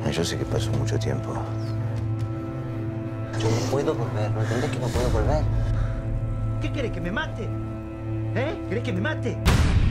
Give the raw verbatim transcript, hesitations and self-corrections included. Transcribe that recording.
Yo sé que pasó mucho tiempo. Yo no puedo volver, ¿no entendés que no puedo volver? ¿Qué querés, que me mate? ¿Eh? ¿Querés que me mate?